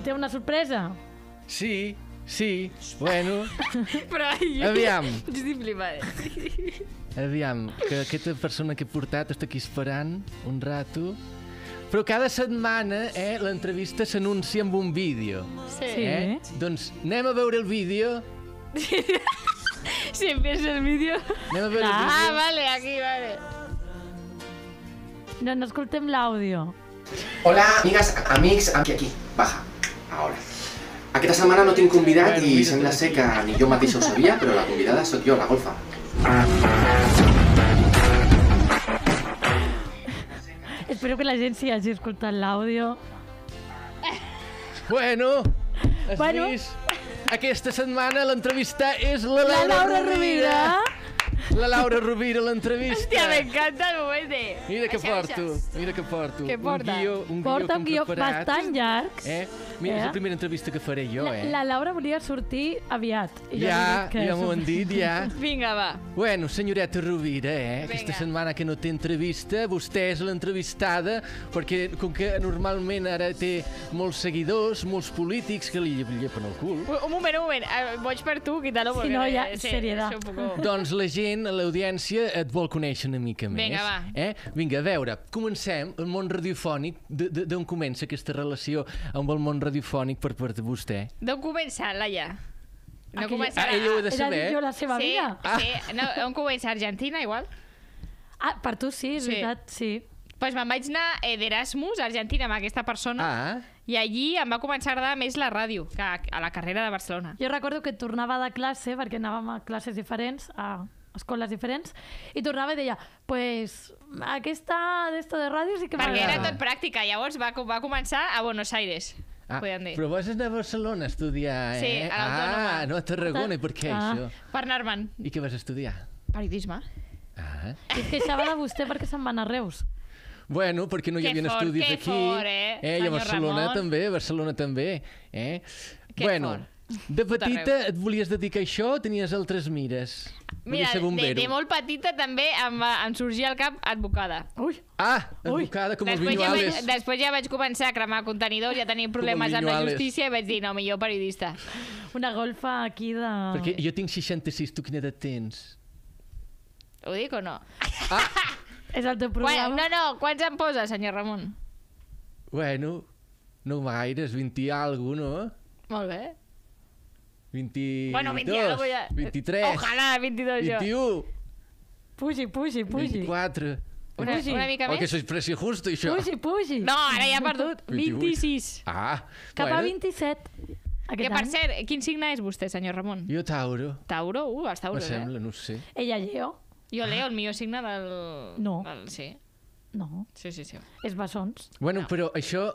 té una sorpresa. Sí, bueno. Però Aviam. Estic flipada. Aviam, que aquesta persona que he portat està aquí esperant un rato. Però cada setmana l'entrevista s'anuncia amb un vídeo. Sí. Doncs anem a veure el vídeo. Si empieza el vídeo. Anem a veure el vídeo. Vale, aquí, vale. No escoltem l'àudio. Hola, amigas, amics, aquí, baja, ahora. Aquesta setmana no tinc convidat i sembla ser que ni jo mateixa ho sabia, però la convidada sóc jo, la golfa. Espero que la gent sí hagi escoltat l'àudio. Bueno, has vist? Aquesta setmana l'entrevista és la Laura Rovira. La Laura Rovira, l'entrevista. Hòstia, m'encanta el moment de... Mira què porto. Què porta? Porta un guió bastant llarg. Mira, és la primera entrevista que faré jo, La Laura volia sortir aviat. Ja m'ho han dit, ja. Vinga, va. Bueno, senyoreta Rovira, aquesta setmana que no té entrevista, vostè és l'entrevistada, perquè com que normalment ara té molts seguidors, molts polítics que li llepen el cul. Un moment. Vaig per tu, quítalo. Si no, ja, seriedad. Doncs la gent, l'audiència, et vol conèixer una mica més. Vinga, va. Vinga, a veure, comencem el món radiofònic. D'on comença aquesta relació amb el món radiofònic per part de vostè? D'on comença, Laia? No comença... Ella ho ha de Era saber. jo la seva vida. Sí. On comença? Argentina, igual? Per tu sí, és veritat, sí. Doncs me'n vaig anar d'Erasmus a Argentina amb aquesta persona i allí em va començar a agradar més la ràdio que a la carrera de Barcelona. Jo recordo que tornava de classe, perquè anàvem a classes diferents, a escoles diferents, i tornava i deia, pues, aquesta de ràdio sí que m'agrada. Perquè era tot pràctica, llavors va començar a Buenos Aires, podem dir. Però vas anar a Barcelona a estudiar, Sí, a l'Autònoma. No a Tarragona, i per què això? Per anar-me'n. I què vas estudiar? Periodisme. I es queixava de vostè perquè se'n va anar a Reus. Bueno, perquè no hi havia estudis aquí. I a Barcelona també. Bueno, de petita et volies dedicar a això o tenies altres mires? Mira, de molt petita també em sorgia al cap advocada. Advocada, com els Viñuales. Després ja vaig començar a cremar contenidors, ja tenia problemes amb la justícia i vaig dir, no, millor periodista. Una golfa aquí de... Perquè jo tinc 66, tu quina edat tens? Ho dic o no? És el teu programa? No, quants em posa, senyor Ramon? Bueno, no gaires, 20 i alguna, no? Molt bé. 22, bueno, 20 i alguna ja. 23. Ojalà, 22 jo. 21. Pugi. 24. Una mica més? O que sois precio justo, això. Pugi. No, ara ja he perdut. 26. Cap a 27. Que per cert, quin signe és vostè, senyor Ramon? Jo Tauro. Tauro? Els tauros, Me sembla, no sé. Ella Lleo. Jo Leo, el millor signe del... No. Sí. No. Sí. És bessons. Bueno, però això...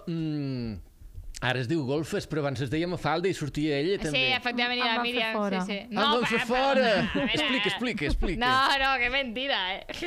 Ara es diu golfes, però abans es deia Mafalda i sortia ella també. Sí, efectivament, la Míriam. Sí. No, em van fer fora! Explica. No, que mentida,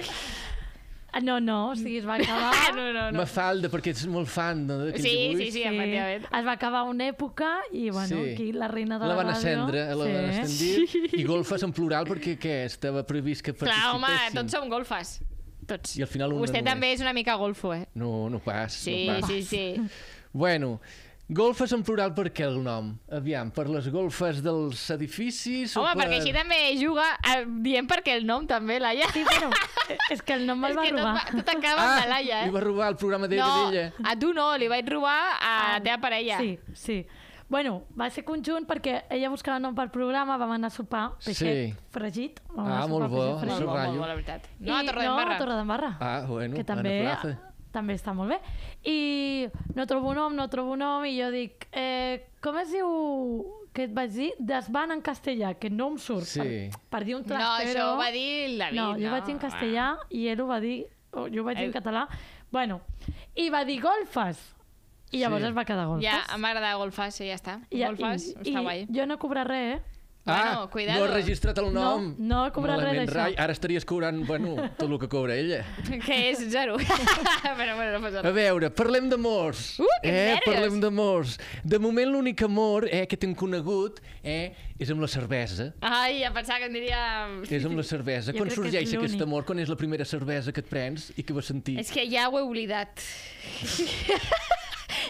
No, o sigui, es va acabar... No. Mafalda, perquè ets molt fan d'aquells dibuixos. Sí, efectivament. Es va acabar una època i, bueno, aquí la reina de la ràdio... La van ascendre, la van estendir. I golfes en plural perquè què? Estava previst que participessin. Clar, home, tots som golfes. Tots. I al final vostè també és una mica golfo, No pas. Sí. Bueno... Golfes en plural per què el nom? Aviam, per les golfes dels edificis? Home, perquè així també juga dient perquè el nom també, Laia. Sí, però és que el nom me'l va robar. Tot acaba amb la Laia, li va robar el programa d'ella. No, a tu no, li vaig robar a la teva parella. Sí. Bueno, va ser conjunt perquè ella buscava nom per programa, vam anar a sopar peixet fregit. Molt bo, la veritat. No, a Torredembarra. Bueno, que també està molt bé. I no trobo nom, i jo dic, com es diu, que et vaig dir, desvan en castellà, que no em surt, per dir un trastero. No, això ho va dir David. No, jo vaig dir en castellà i ell ho va dir, jo ho vaig dir en català. Bueno, i va dir golfes. I llavors es va quedar golfes. Ja, m'agrada golfes, ja està. Golfes, està guai. Jo no he cobrat res, Bueno, cuidado. No has registrat el nom. No he cobrat res d'això. Ara estaries cobrant, tot el que cobra ella. Que és 0. Però bueno, no passa res. A veure, parlem d'amors. Que nervios. Parlem d'amors. De moment l'únic amor que t'hem conegut és amb la cervesa. Ai, em pensava que em diria... És amb la cervesa. Quan sorgeix aquest amor? Quan és la primera cervesa que et prens i que vas sentir? És que ja ho he oblidat.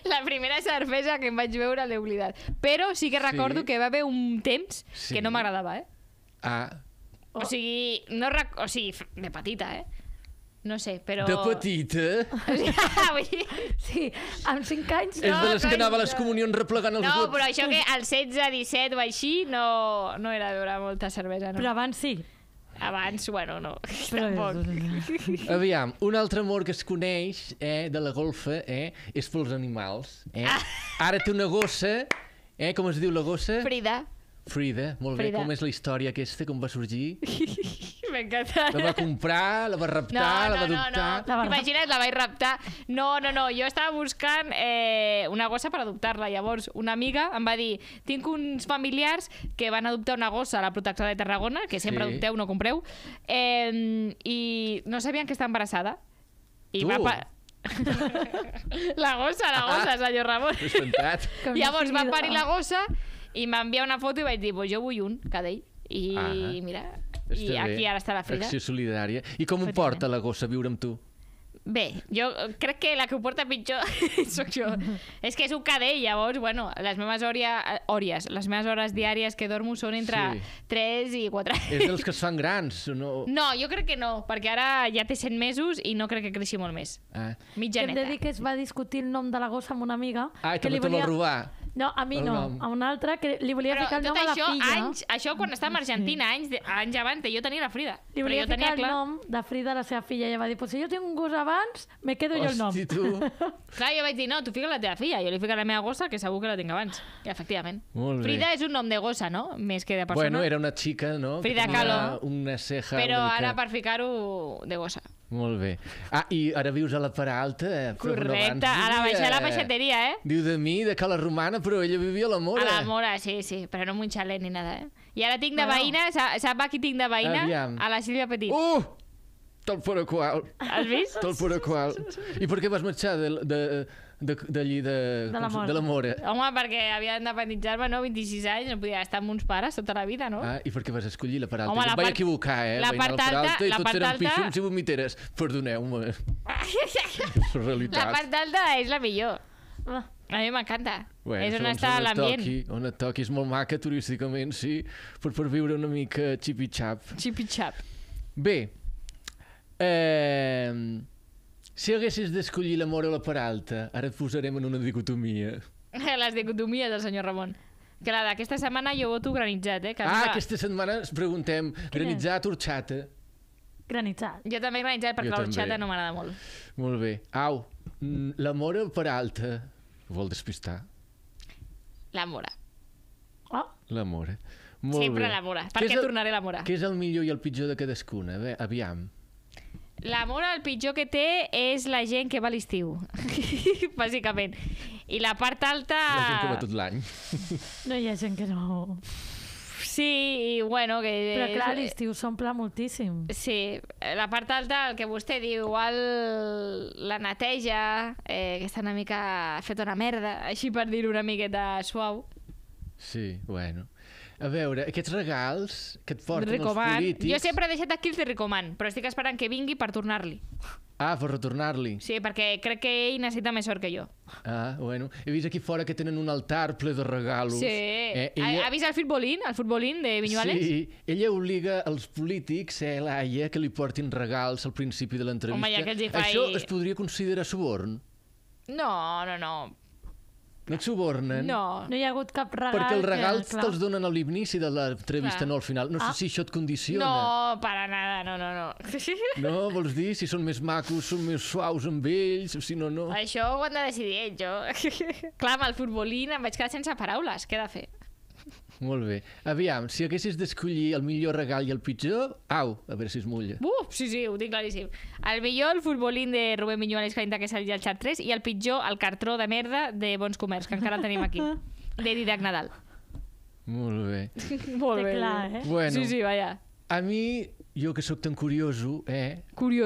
La primera cervesa que em vaig veure l'he oblidat. Però sí que recordo que va haver un temps que no m'agradava, O sigui, de petita, No sé, però... De petita? Sí, amb 5 anys... És de les que anava a les comunions replegant els vots. No, però això que als 16, 17 o així no era beure molta cervesa, no. Però abans sí. Abans, bueno, no. Tampoc. Aviam, un altre amor que es coneix de la golfa és pels animals. Ara té una gossa, com es diu la gossa? Frida, molt bé. Com és la història aquesta, com va sorgir? M'encanta. La va comprar, la va raptar, la va adoptar... No. Imagina't, la vaig raptar. No, jo estava buscant una gossa per adoptar-la. Llavors, una amiga em va dir, tinc uns familiars que van adoptar una gossa a la protectora de Tarragona, que sempre adopteu, no compreu, i no sabien que està embarassada. I La gossa, senyor Ramon. Llavors va parir la gossa i m'envia una foto i vaig dir, pues jo vull un cadell. I mira, i aquí ara està la Frida. Acció solidària. I com ho porta la gossa a viure amb tu? Bé, jo crec que la que ho porta pitjor soc jo. És que és un cadell, llavors, bueno, les meves hores diàries que dormo són entre 3 i 4 anys. És dels que es fan grans, o no? No, jo crec que no, perquè ara ja té 100 mesos i no crec que creixi molt més. Mitjaneta. Hem de dir que es va discutir el nom de la gossa amb una amiga. I també te va robar. No, a mi no, a una altra que li volia ficar el nom a la filla. Això quan estava a Argentina, anys abans de jo tenir la Frida. Li volia ficar el nom de Frida a la seva filla i ella va dir, pues si jo tinc un gos abans, me quedo jo el nom. Hosti, tu. Clar, jo vaig dir, no, tu fica la teva filla, jo li fico la meva gossa, que segur que la tinc abans. I efectivament. Frida és un nom de gossa, no? Més que de persona. Bueno, era una xica, no? Frida Kahlo. Una ceja... Però ara per ficar-ho de gossa. Molt bé. I ara vius a la Peralta. Correcte, a la baixa de la peixateria, Diu de mi, de Cala Romana, però ella vivia a la Mora. A la Mora, sí, però no amb un xalet ni nada, I ara tinc de veïna, sap qui tinc de veïna? A la Sílvia Petit. Tal per qual. Has vist? Tal per qual. I per què vas marxar d'allí, de la Mora? Home, perquè havia d'independitzar-me, no? 26 anys, no podia estar amb uns pares tota la vida, no? I per què vas escollir la Peralta? Home, em vaig equivocar, La part alta... I tots eren píxums i vomiteres. Perdoneu-me. És la realitat. La part alta és la millor. A mi m'encanta. És on està l'ambient. On et toqui. És molt maca turísticament, sí, per viure una mica xipi-xap. Xipi-xap. Bé, si haguessis d'escollir l'amor o la Peralta, ara et posarem en una dicotomia. Les dicotomies del senyor Ramon. Que la d'aquesta setmana jo voto granitzat, aquesta setmana ens preguntem granitzat o horxata? Granitzat. Jo també granitzat, perquè l'horxata no m'agrada molt. Molt bé. Au, l'amor o Peralta? Vol despistar? La Mora. La Mora. Sempre la Mora. Per què tornaré la Mora? Què és el millor i el pitjor de cadascuna? Aviam. La Mora, el pitjor que té és la gent que va a l'estiu. Bàsicament. I la part alta... La gent que va tot l'any. No hi ha gent que no... Sí, i bueno... Però clar, l'estiu s'omple moltíssim. Sí, la part alta, el que vostè diu, igual la neteja, que està una mica feta una merda, així per dir-ho una miqueta suau. Sí, bueno. A veure, aquests regals que et porten els polítics... Jo sempre he deixat aquí els de Ricoman, però estic esperant que vingui per tornar-li. Per retornar-li. Sí, perquè crec que ell necessita més sort que jo. Bueno. He vist aquí fora que tenen un altar ple de regalos. Sí. Ha vist el futbolín de Viñuales? Sí, ella obliga als polítics, Laia, que li portin regals al principi de l'entrevista. Home, ja que els hi fa... Això es podria considerar suborn? No. No et subornen? No. No hi ha hagut cap regal. Perquè els regals te'ls donen a l'inici de l'entrevista, no al final. No sé si això et condiciona. No, para nada, no. No, vols dir? Si són més macos, són més suaus amb ells, o si no. Això ho han de decidir ells, jo. Clar, amb el futbolín em vaig quedar sense paraules. Què he de fer? Molt bé. Aviam, si haguessis d'escollir el millor regal i el pitjor, a veure si es mulla. Sí, ho tinc claríssim. El millor, el futbolín de Rubén Viñuales que que s'ha dit al xat 3, i el pitjor, el cartró de merda de Bons Comerç, que encara el tenim aquí, de Didac Nadal. Molt bé. Molt bé. Clar, Bueno, sí, vaja. a mi, jo que sóc tan curioso, Curioso.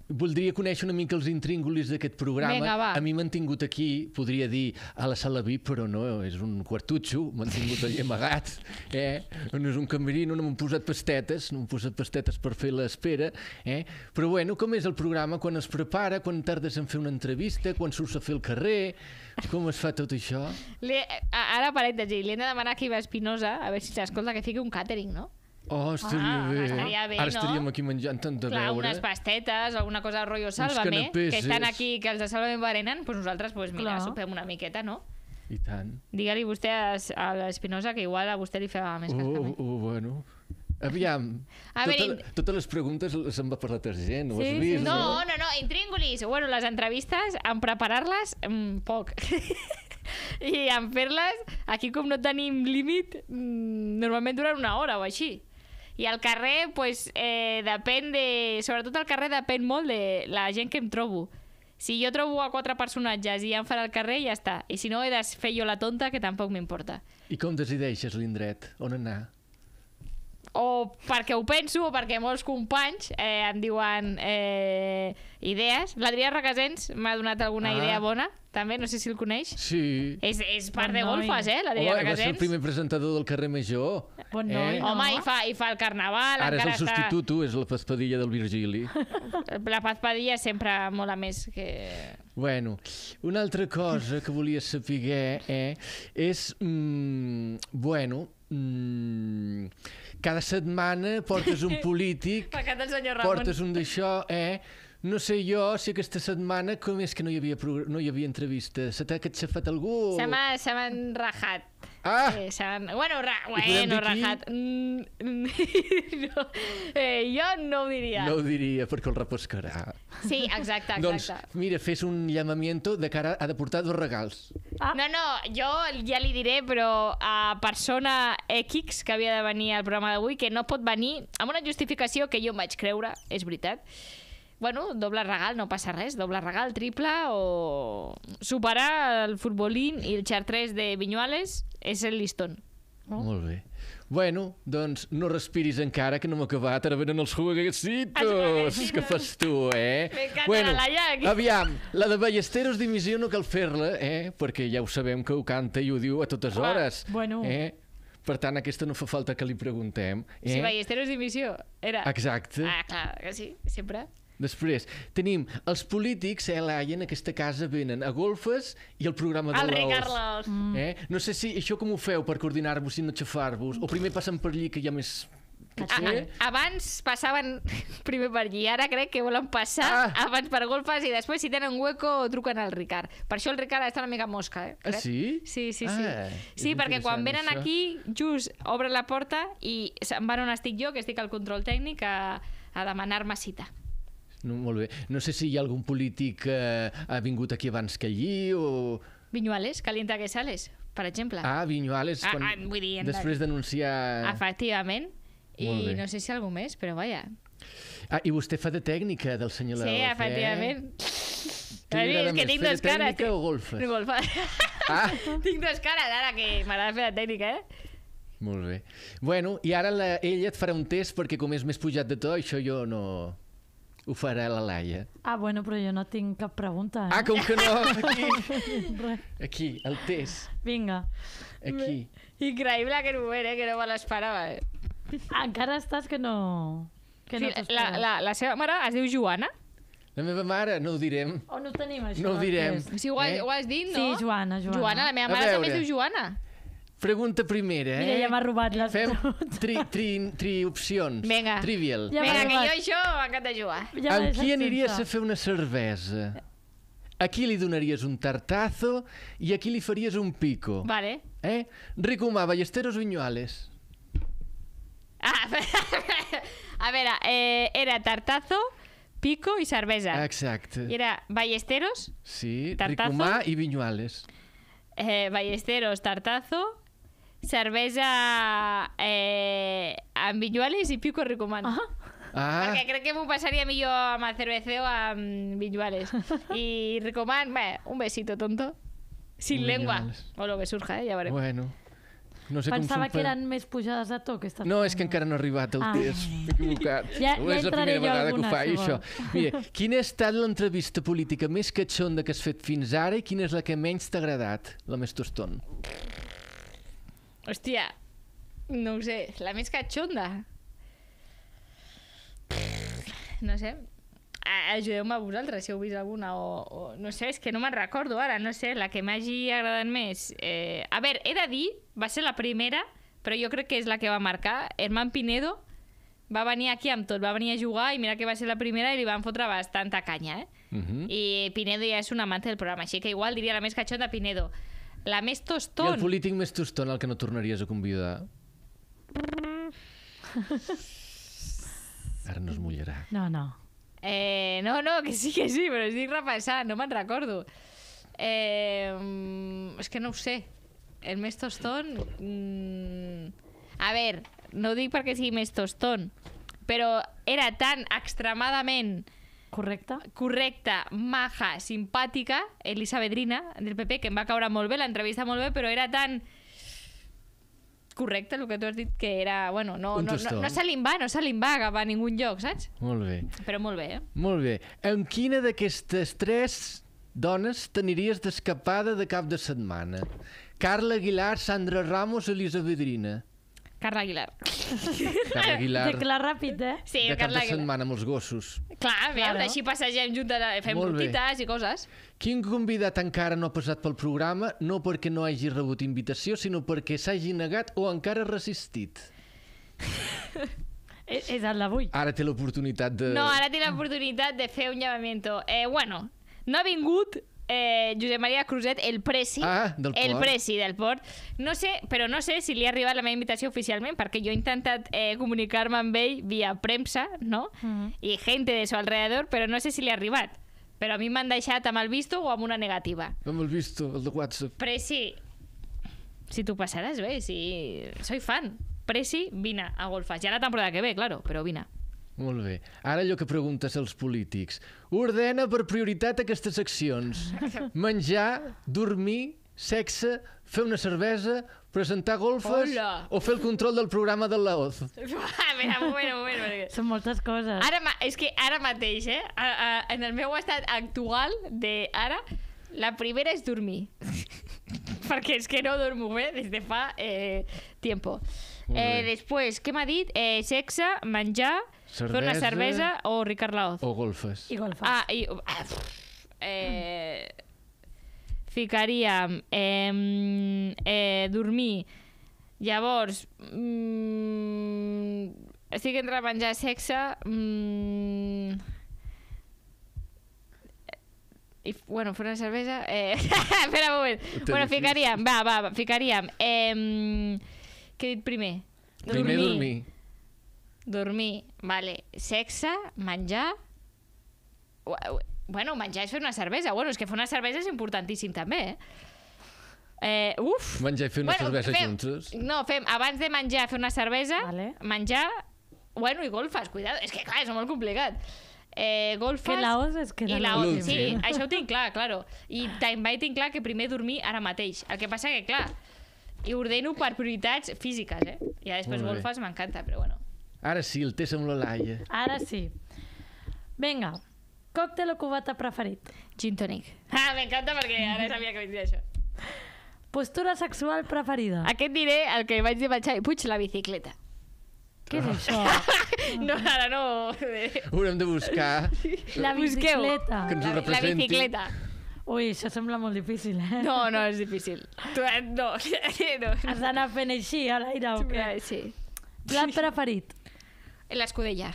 voldria conèixer una mica els intríngulis d'aquest programa. Vinga, va. A mi m'han tingut aquí, podria dir, a la sala VIP, però no, és un quartutxo, m'han tingut allà amagat, no és un camerino, no m'han posat pastetes, per fer l'espera, però bueno, com és el programa, quan es prepara, quan tardes en fer una entrevista, quan surts a fer el carrer, com es fa tot això? Ara, parèntesi, li hem de demanar aquí a Espinosa, a veure si s'escolta, que fiqui un càtering, no? Oh, estaria bé. Estaria bé, Ara estaríem aquí menjant tant de veure. Unes pastetes, alguna cosa de rotllo Sálvame, que estan aquí, que els de Sálvame berenen, doncs nosaltres, mira, sopem una miqueta, no? I tant. Digue-li vostè a l'Espinosa que igual a vostè li feia més cas. Bueno. Aviam, totes les preguntes se'n va per la tercera, ho has vist? No, intríngulis. Bueno, les entrevistes, en preparar-les, poc. I en fer-les, aquí com no tenim límit, normalment duren 1 hora o així. I al carrer, depèn de... Sobretot al carrer depèn molt de la gent que em trobo. Si jo trobo a 4 personatges i ja em farà al carrer, ja està. I si no, he de fer jo la tonta, que tampoc m'importa. I com decideixes l'indret? On anar? O perquè ho penso, o perquè molts companys em diuen idees. L'Adrià Requesens m'ha donat alguna idea bona, també, no sé si el coneix. Sí. És part de golfes, l'Adrià Requesens. Va ser el primer presentador del carrer Major. Bon noi, no? Home, i fa el carnaval. Ara és el substituto, és la Paz Padilla del Virgili. La Paz Padilla sempre mola més que... Bueno, una altra cosa que volia saber és... cada setmana portes un polític, portes un d'això, no sé jo si aquesta setmana com és que no hi havia entrevista. Se t'ha xafat algú? Se m'han rajat. Bueno, rajat. Jo no ho diria. No ho diria, perquè el repescarà. Sí, exacte. Doncs, mira, fes un llamamiento de cara ha de portar 2 regals. No, jo ja li diré, però a persona X que havia de venir al programa d'avui, que no pot venir amb una justificació que jo em vaig creure, és veritat. Bueno, doble regal, no passa res, doble regal, triple, o superar el futbolín i el xartrés de Viñuales és el listón. No? Molt bé. Bueno, doncs no respiris encara, que no m'ha acabat. Ara venen els jueguecitos que fas tu, Bueno, aviam, la de Ballesteros dimissió no cal fer-la, perquè ja ho sabem que ho canta i ho diu a totes hores. Bueno. Per tant, aquesta no fa falta que li preguntem. Si Ballesteros dimissió era... Exacte. Clar que sí, sempre. Després, tenim els polítics, Laia, en aquesta casa venen a golfes i el programa de l'Os. El Ricard Laos. No sé si això com ho feu per coordinar-vos i no xafar-vos, o primer passen per allí que hi ha més... Abans passaven primer per allí, ara crec que volen passar abans per golfes i després si tenen hueco truquen al Ricard. Per això el Ricard està una mica mosca, crec. Sí? Sí. Sí, perquè quan venen aquí just obren la porta i se'n van on estic jo, que estic al control tècnic, a demanar-me cita. No, molt bé. No sé si hi ha algun polític que ha vingut aquí abans que allí o... Viñuales, Calienta que sales, per exemple. Viñuales, vull dir, després d'anunciar... Efectivament. I no sé si algú més, però vaja. I vostè fa de tècnica del senyor Laos, Sí, efectivament. És que tinc 2 cares. Tècnica o golfes? Golfes. Tinc 2 cares, ara que m'agrada fer de tècnica, Molt bé. Bueno, i ara ella et farà un test perquè com és més pujat de to, això jo no... Ho farà la Laia. Bueno, però jo no tinc cap pregunta. Com que no? Aquí, el test. Vinga. Aquí. Increïble aquest moment, que no me l'esperava. Encara estàs que no... La seva mare es diu Joana? La meva mare, no ho direm. On ho tenim, això? No ho direm. Sí, ho has dit, no? Sí, Joana. Joana, la meva mare també es diu Joana. Pregunta primera, Mira, ja m'ha robat les preguntes. Fem opcions. Vinga. Trivial. Vinga, que jo això m'encanta jugar. Amb qui aniries a fer una cervesa? A qui li donaries un tartazo i a qui li faries un pico? Vale. Ricomà, Ballesteros o Viñuales? A veure, era tartazo, pico i cervesa. Exacte. I era Ballesteros, sí, tartazo, Ricomà i Viñuales. Ballesteros, tartazo, cervesa amb Viñuales i pico Ricomà. Perquè crec que m'ho passaria millor amb el cerveceo amb Viñuales. I Ricomà, un besito tonto. Sin lengua. O lo que surja, ja veurem. Bueno. No sé Pensava que eren més pujades de to. No, és que encara no ha arribat el test. M'he equivocat. Ja és la primera vegada que ho fa, si això. Mira, quina ha estat l'entrevista política més catxonda que has fet fins ara i quina és la que menys t'ha agradat? La més tostón. Hòstia, no ho sé. La més catxonda? No sé. Ajudeu-me a vosaltres si heu vist alguna o no sé, és que no me'n recordo ara, no sé, la que m'hagi agradat més. A veure, he de dir, va ser la primera, però jo crec que és la que va marcar. Herman Pinedo va venir aquí amb tot, va venir a jugar i mira que va ser la primera i li van fotre bastanta canya, I Pinedo ja és un amante del programa, així que igual diria la més catxonda Pinedo. La més tostón... I el polític més tostón el que no tornaries a convidar? Ara no es mullarà. No, que sí, però estic repassant, no me'n recordo. És que no ho sé. El més tostón... A veure, no ho dic perquè sigui més tostón, però era tan extremadament... Correcta, maja, simpàtica, Elisa Vedrina, del PP, que em va caure molt bé, l'entrevista molt bé, però era tan... correcte, el que tu has dit, que era... Bueno, no se li va cap a ningú lloc, saps? Molt bé. Però molt bé, Molt bé. Amb quina d'aquestes 3 dones t'aniries d'escapada de cap de setmana? Carla Aguilar, Sandra Ramos, Elisa Vedrina. Carla Aguilar. Carla Aguilar. De clar ràpid, Sí, de cap de setmana amb els gossos. Clar, veure, així passegem juntes, fem rutites i coses. Quin convidat encara no ha passat pel programa, no perquè no hagi rebut invitació, sinó perquè s'hagi negat o encara resistit? És el d'avui. Ara té l'oportunitat de... No, ara té l'oportunitat de fer un llamamiento. Bueno, no ha vingut Josep Maria Cruzet, el presi del port. El presi del port. No sé, però no sé si li ha arribat la meva invitació oficialment, perquè jo he intentat comunicar-me amb ell via premsa, no? I gente de su alrededor, però no sé si li ha arribat. Però a mi m'han deixat amb el visto o amb una negativa. Amb el visto, el de WhatsApp. Presi, si tu passaràs bé, si... Soy fan. Presi, vine a golfes. Ja la temporada que ve, claro, però vine. Molt bé. Ara allò que preguntes als polítics. Ordena per prioritat aquestes accions. Menjar, dormir, sexe, fer una cervesa, presentar golfes o fer el control del programa de la OZ. Mira, un moment. Són moltes coses. És que ara mateix, en el meu estat actual de ara, la primera és dormir. Perquè és que no dormo bé des de fa tiempo. Després, què m'ha dit? Sexe, menjar, fer una cervesa o Ricard Laoz. O golfes. I golfes. Ficaríem dormir. Llavors, estic entre menjar i sexe... Bueno, fer una cervesa... Espera un moment. Bueno, ficaríem... Què he dit primer? Primer dormir. Dormir, vale. Sexe, menjar... Bueno, menjar és fer una cervesa. Bueno, és que fer una cervesa és importantíssim també, Menjar i fer una cervesa junts. No, fem abans de menjar fer una cervesa, menjar... Bueno, i golfes, cuidado. És que clar, és molt complicat. Golfes... Que la OZ és que era l'últim. Sí, això ho tinc clar, claro. I també tinc clar que primer dormir ara mateix. El que passa que, clar, i ordeno per prioritats físiques, I després golfes m'encanta, però bueno. Ara sí, el test amb la Laia. Ara sí. Vinga, còctel o cubata preferit? Gin tònic. M'encanta perquè ara sabia que vindria això. Postura sexual preferida? Aquest diré el que vaig dir al Xavi Puig, la bicicleta. Què és això? No, ara no. Haurem de buscar... La bicicleta. Que ens ho representi. La bicicleta. Ui, això sembla molt difícil, No, és difícil. No. Has d'anar fent així a l'aire o què? Sí. Plat preferit? L'escudella.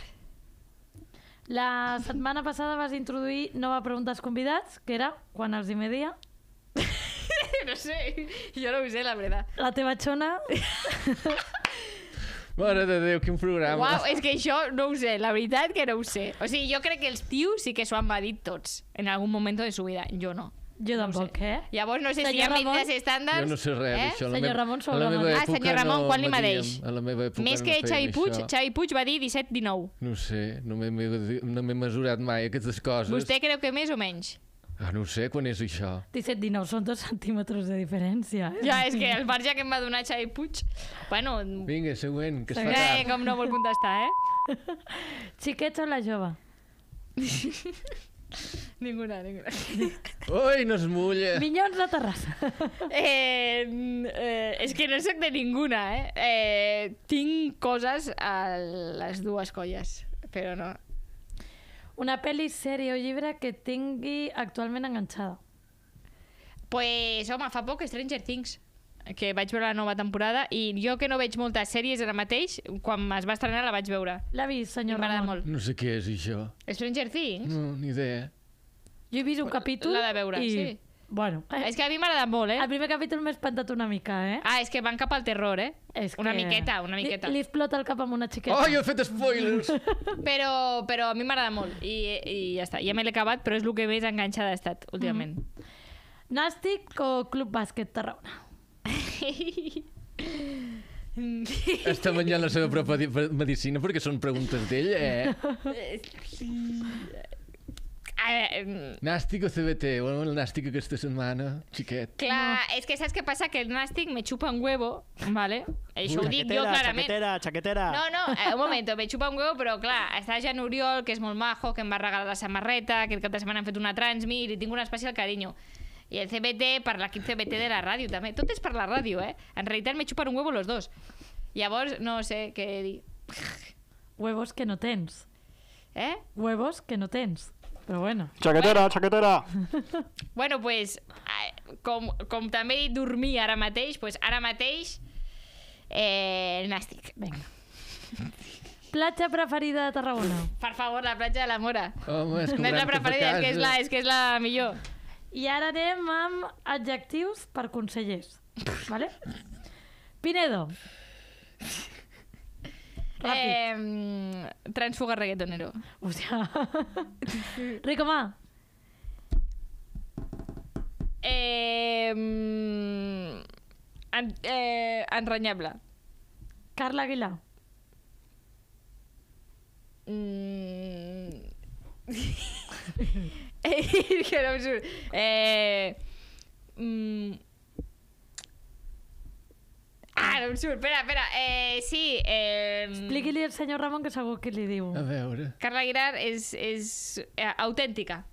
La setmana passada vas introduir nova pregunta als convidats, que era quan els hi media. No sé, jo no ho sé, la veritat. La teva xona... Mare de Déu, quin programa. Uau, és que això no ho sé, la veritat que no ho sé. O sigui, jo crec que els tios sí que s'ho han medit tots en algun moment de su vida, jo no. Jo tampoc, Llavors no sé si hi ha medides estàndards... Jo no sé res d'això. Senyor Ramon a la meva època senyor Ramon, quan li medeix? A la meva època més que Xavi Puig va dir 17-19. No sé, no m'he mesurat mai aquestes coses. Vostè creu que més o menys? No ho sé, quan és això? 17-19, són 2 centímetres de diferència. Ja, és que el marge que em va donar Xavi Puig... Bueno... Vinga, següent, que es fa tard. Com no vol contestar, Xiquets o la jove? Ninguna. Ui, no es mulla. Minyons o Terrassa? És que no soc de ninguna, tinc coses a les dues colles, però no. Una pel·li, sèrie o llibre que tingui actualment enganxada? Pues, home, fa poc Stranger Things, que vaig veure la nova temporada, i jo que no veig moltes sèries ara mateix, quan es va estrenar la vaig veure. L'ha vist, senyor M'agrada Ramon? molt. No sé què és això. Stranger Things? No, ni idea. Jo he vist un capítol L'ha de veure, i... sí. Bueno, És que a mi m'agrada molt, el primer capítol m'he espantat una mica, Ah, és que van cap al terror, És Una que... miqueta. Li explota el cap amb una xiqueta. Oh, jo he fet spoilers! Però a mi m'agrada molt, i ja està. Ja me l'he acabat, però és el que més enganxada he estat últimament. Nàstic o Club Bàsquet Tarragona? Està menjant la seva pròpia medicina perquè són preguntes d'ell, Nàstic o CBT? Bueno, el nàstic aquesta setmana, xiquet. Clar, és que saps què passa? Que el nàstic me chupa un huevo, ¿vale? Això ho dic jo clarament. Chaquetera. No, un moment, me chupa un huevo, però clar, està Jan Oriol, que és molt majo, que em va regalar la samarreta, que el cap de setmana han fet una transmi, i li tinc un especial carinyo. I el CBT, per l'equip CBT de la ràdio, també. Tot és per la ràdio, En realitat me chupan un huevo los dos. Llavors, no sé què dir. Huevos que no tens. Huevos que no tens. Però bueno. Chaquetera. Bueno, pues, com també he dit dormir ara mateix, el nàstic. Vinga. Platja preferida de Tarragona? Per favor, la platja de la Mora. Home, és que no és la preferida, és que és la millor. I ara anem amb adjectius per consellers. Vale? Pinedo. Transfuga reggaetonero. Hòstia. Ricomà. Enrenyable. Carla Aguilar. Que no em surt. No em surt, espera. Sí. Expliqui-li al senyor Ramon que segur que li diu. A veure. Carla Aguilar és autèntica.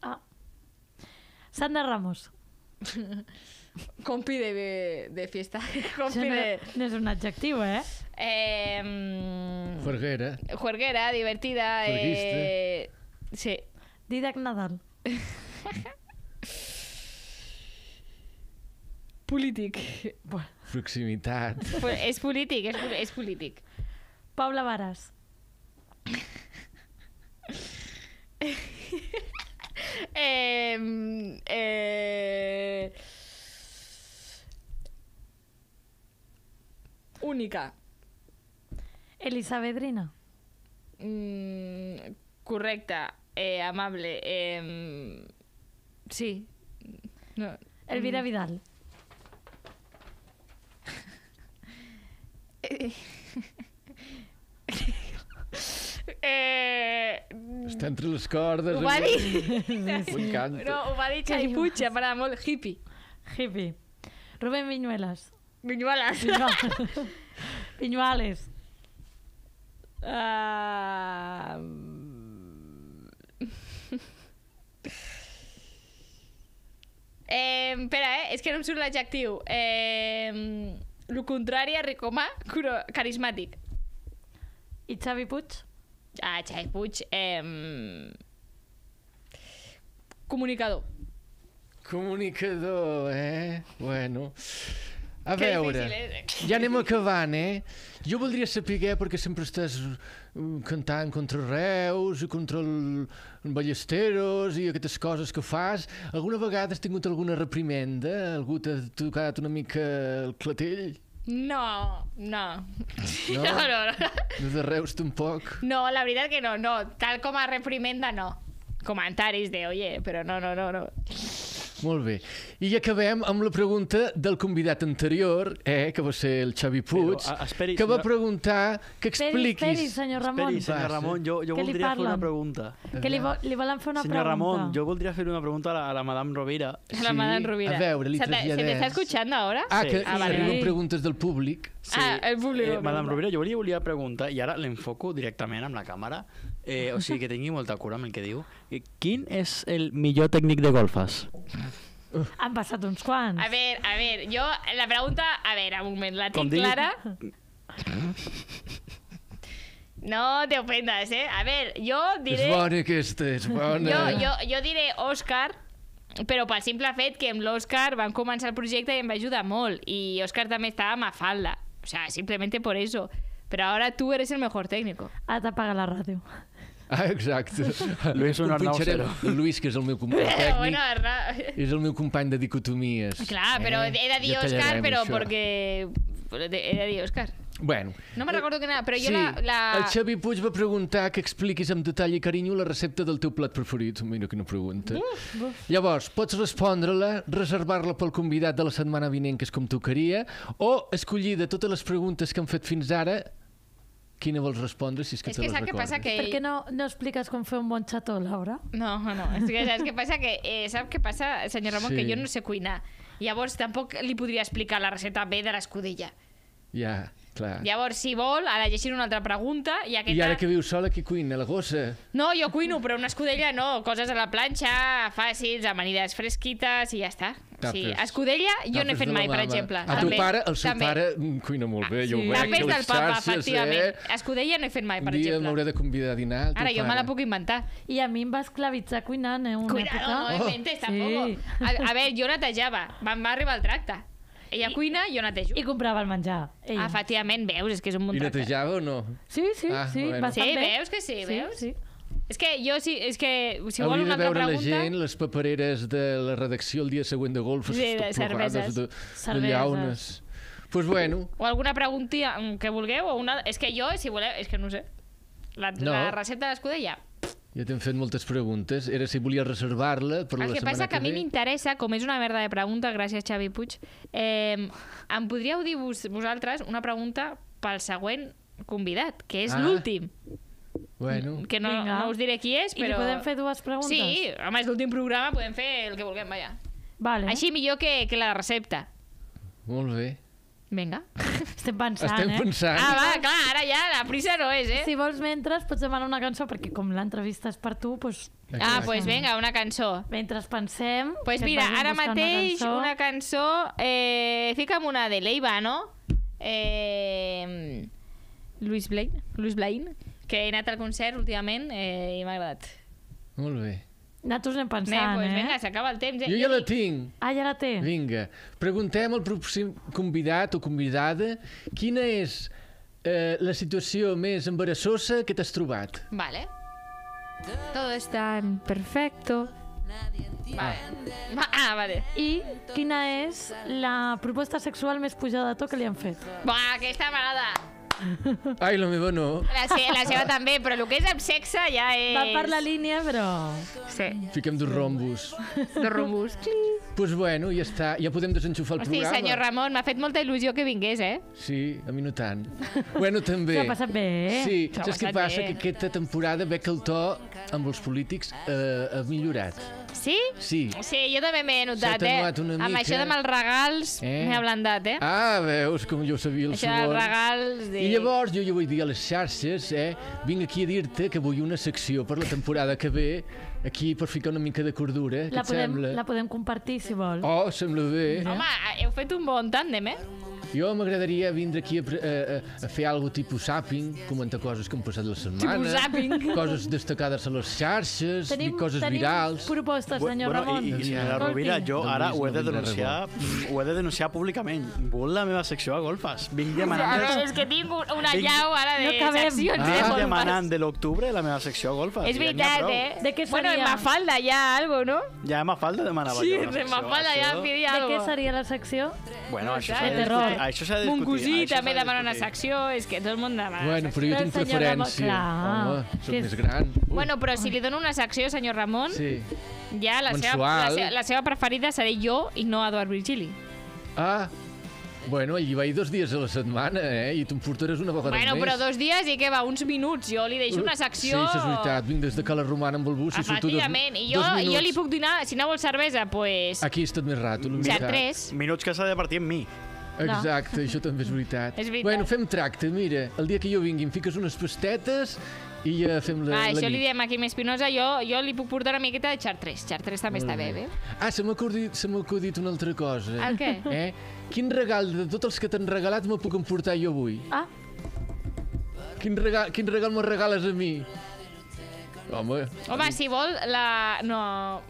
Sandra Ramos. Compi de fiesta. Compi no és un adjectiu, Juerguera, divertida. Sí. Didac Nadal. Polític. Proximitat. És polític. Paula Varas. Única. Elisabedrina. Correcta. Amable. Sí. No. Elvira Vidal. Està entre les cordes. Ho va dir. M'encanta. No, ho va dir Xavi Puig, m'agrada molt. Hippie. Rubén Viñuelas. Viñuelas. Viñuales. Espera, és que no em surt l'adjectiu. El contrari a Ricomà, carismàtic. I Xavi Puig? Xavi Puig, comunicador. Comunicador, Bueno. A veure, difícil, ja anem acabant, Jo voldria saber, perquè sempre estàs cantant contra Reus i contra el Ballesteros i aquestes coses que fas. Alguna vegada has tingut alguna reprimenda? Algú t'ha tocat una mica el clatell? No. No? No. De Reus tampoc? No, la veritat que no. Tal com a reprimenda, no. Comentaris de, oye, però no. Molt bé. I acabem amb la pregunta del convidat anterior, que va ser el Xavi Puig, que va preguntar que expliquis... Esperi, senyor Ramon. Esperi, senyor Ramon, jo voldria fer una pregunta. Que li volen fer una pregunta. Senyor Ramon, jo voldria fer una pregunta a la Madame Rovira. La Madame Rovira. A veure, li traslladem. ¿Se te está escuchando ahora? Que arriben preguntes del públic. El públic. Madame Rovira, jo volia preguntar, i ara l'enfoco directament amb la càmera, o sigui que tingui molta cura amb el que diu. Quin és el millor tècnic de golfes? Han passat uns quants. A ver, yo la pregunta, a ver, un moment, la tinc clara. No te ofendas, A ver, yo diré... És bona aquesta, és bona. Jo diré Òscar, però pel simple fet que amb l'Òscar van començar el projecte i em va ajudar molt. I Òscar també estava a Mafalda. O sea, simplemente por eso. Pero ahora tú eres el mejor técnico. Ara t'apaga la ràdio. Exacte. Luis un Arnau Cero. El Luis, que és el meu company tècnic, Bueno, és el meu company de dicotomies. Clar, però he de dir Òscar, però perquè... He de dir Òscar. Bueno. No me recordo que nada, però jo Sí, la... el Xavi Puig va preguntar que expliquis amb detall i carinyo la recepta del teu plat preferit. Mira quina pregunta. Llavors, pots respondre-la, reservar-la pel convidat de la setmana vinent, que és com tocaria, o escollir de totes les preguntes que han fet fins ara, quina vols respondre, si és que te les recordes. Passa que... Per què no expliques com fer un bon xató, Laura? No, és que saps què passa? Sap què passa, senyor Ramon? Sí. Que jo no sé cuinar. Llavors tampoc li podria explicar la recepta bé de l'escudella. Ja, clar. Llavors, si vol, ara llegir una altra pregunta i aquesta... I ara que viu sola, qui cuina? La gossa? No, jo cuino, però una escudella no. Coses a la planxa, fàcils, amanides fresquites i ja està. Sí, escudella jo no he fet mai, per exemple. El seu pare cuina molt bé, jo ho veig. Tapes del papa, efectivament. Escudella no he fet mai, per exemple. Un dia m'hauré de convidar a dinar. Ara, jo me la puc inventar. I a mi em va esclavitzar cuinant, una època. No inventes, tampoc. A veure, jo netejava. Em va arribar el tracte. Ella cuina, jo netejo. I comprava el menjar. Efectivament, veus, és que és un munt I netejava o no? Sí, bastant bé. Veus que sí, veus? Sí. És que jo, si vol una altra pregunta... Hauria de veure la gent, les papereres de la redacció el dia següent de golfes, de cerveses. De llaunes. Pues bueno. O alguna pregunta que vulgueu, o una... És que jo, si voleu, és que no sé. La recepta de l'escudella... Ja t'hem fet moltes preguntes. Era si volia reservar-la per la setmana que ve. El que passa que a mi m'interessa, com és una merda de pregunta, gràcies Xavi Puig, em podríeu dir vosaltres una pregunta pel següent convidat, que és l'últim. Bueno. Que no us diré qui és, però... I li podem fer dues preguntes? Sí, home, és l'últim programa, podem fer el que vulguem, vaja. Vale. Així millor que la recepta. Molt bé. Vinga. Estem pensant, va, clar, ara ja la prisa no és, Si vols mentre, pots demanar una cançó, perquè com l'entrevista és per tu, doncs... Doncs vinga, una cançó. Mentre pensem... Doncs mira, ara mateix una cançó... Fica'm una de Leiva, no? Louis Blaine, que he anat al concert últimament i m'ha agradat. Molt bé. Nosaltres anem pensant, Vinga, s'acaba el temps. Jo ja la tinc. Ja la té. Vinga, preguntem al pròxim convidat o convidada quina és la situació més embarassosa que t'has trobat. Vale. Todo es tan perfecto. Vale. I quina és la proposta sexual més pujada de to que li han fet? Aquesta m'agrada. Ai, la meva no. La seva també, però el que és amb sexe ja és... Va per la línia, però... Sí. Fiquem dos rombos. Doncs bueno, ja està. Ja podem desenxufar el programa. Senyor Ramon, m'ha fet molta il·lusió que vingués, Sí, a mi no tant. Bueno, també. S'ha passat bé, Sí, saps què passa? Que aquesta temporada veig que el to amb els polítics ha millorat. Sí? Sí. Sí, jo també m'he notat, S'ha atenuat una mica. Amb això de els regals m'he ablandat, veus com jo sabia el segon. Això dels regals... I llavors jo vull dir a les xarxes, vinc aquí a dir-te que vull una secció per la temporada que ve, aquí per ficar una mica de cordura, què et sembla? La podem compartir, si vols. Sembla bé. Home, heu fet un bon tàndem, Jo m'agradaria vindre aquí a fer alguna tipus zapping, comentar coses que han passat la setmana. Tipus zapping. Coses destacades a les xarxes, dir coses virals. Tenim propostes, senyor Ramon. I senyora Rovira, jo ara ho he de denunciar públicament. Vol la meva secció a golfes. Vinc demanant... És que tinc una llau ara de seccions de golfes. Demanant de l'octubre la meva secció a golfes. És veritat, De què seria? Bueno, en Mafalda ja algo, ¿no? Ja en Mafalda demanava jo. Sí, en Mafalda ja pedia algo. De què seria la secció? Bueno, això De terror. Això s'ha de discutir. Mon cosí també demana una secció, és que tot el món demana Bueno, però jo tinc preferència. Home, soc més gran. Bueno, però si li dono una secció, senyor Ramon, ja la seva preferida seré jo i no Eduard Virgili. Ah, bueno, allí vaig 2 dies a la setmana, i tu em portaràs una vegada més. Bueno, però 2 dies i què va, uns minuts. Jo li deixo una secció... Sí, això és veritat. Vinc des de Cala Romana amb el bus i surto 2 minuts. I jo li puc donar, si no vol cervesa, doncs... Aquí he estat més rato, la veritat. Chartres. Minuts que s'ha de partir amb mi. Exacte, això també és veritat. És veritat. Bueno, fem tracte, mira. El dia que jo vingui em fiques unes pastetes i ja fem la això nit. li diem aquí més Espinosa, jo li puc portar una miqueta de Chartres. Chartres també està bé. Ah, se m'ha acudit una altra cosa. El què? Quin regal de tots els que t'han regalat me puc emportar jo avui? Ah. Quin regal me regales a mi? Home, si vol, No.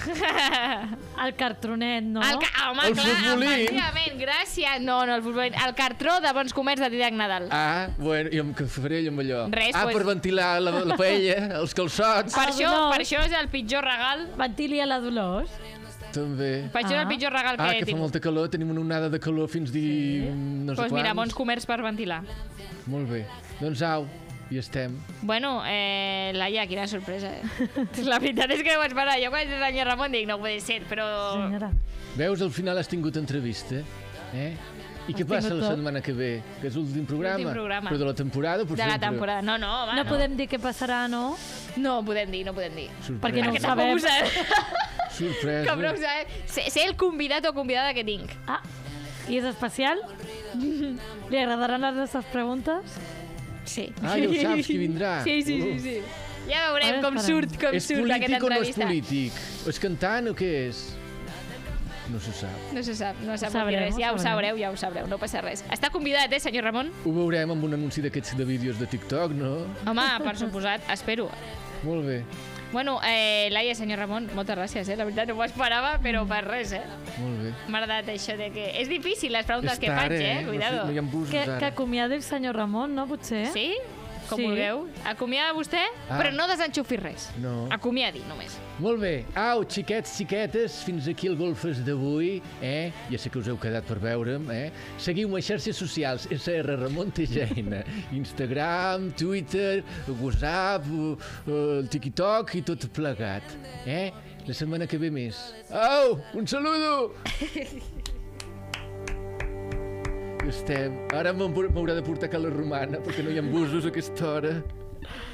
El cartronet, no? Home, el clar, futbolín. efectivament, gràcies. No, el futbolín. El cartró de Bons Comerç de Didac Nadal. Ah, bueno, i què faré jo amb allò? Res, per ventilar la paella, els calçots. Per això és el pitjor regal. Ventili a la Dolors. També. Per això és el pitjor regal que he que fa molta calor, tenim una onada de calor fins dir no sé quants. Doncs mira, Bons Comerç per ventilar. Molt bé. Doncs au, hi estem. Bueno, Laia, quina sorpresa, La veritat és que no ho esperava. Jo quan el senyor Ramon dic, no puede ser, però... Senyora. Veus, al final has tingut entrevista, I què passa la setmana que ve? Que és l'últim programa? L'últim programa. Però de la temporada? De la temporada. No, home, no. podem dir què passarà, no? No podem dir. Sorpresa. Perquè no ho sabem. Sorpresa. Com no ho sabem. Sé el convidat o convidada que tinc. Ah, i és especial? Li agradaran les nostres preguntes? Sí. Ah, ja ho saps, qui vindrà. Sí. Ja veurem com surt aquesta entrevista. És polític o no és polític? És cantant o què és? No se sap. No se sap res. Ja ho sabreu, no passa res. Està convidat, senyor Ramon? Ho veurem amb un anunci d'aquests de vídeos de TikTok, no? Home, per suposat, espero. Molt bé. Bueno, Laia, senyor Ramon, moltes gràcies, La veritat no m'ho esperava, però per res, Molt bé. M'ha agradat això de que... És difícil, les preguntes que faig, Cuidado. No hi ha busos, ara. Que acomiadi el senyor Ramon, no, potser? Sí? Com vulgueu. Acomiada vostè, però no desenxufi res. No. Acomiadi, només. Molt bé. Au, xiquets, xiquetes, fins aquí el Golfes d'avui, Ja sé que us heu quedat per veure'm, Seguiu-me a xarxes socials, SR Ramon Tejaina. Instagram, Twitter, WhatsApp, el TikTok i tot plegat, La setmana que ve més. Au, un saludo! Estem. Ara m'haurà de portar a Cala Romana perquè no hi ha busos a aquesta hora.